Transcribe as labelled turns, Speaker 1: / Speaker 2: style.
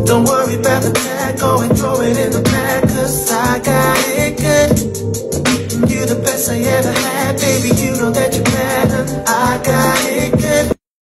Speaker 1: Don't worry about the bag, go and throw it in the bag, 'cause I got it good. You're the best I ever had, baby, you know that you're better. I got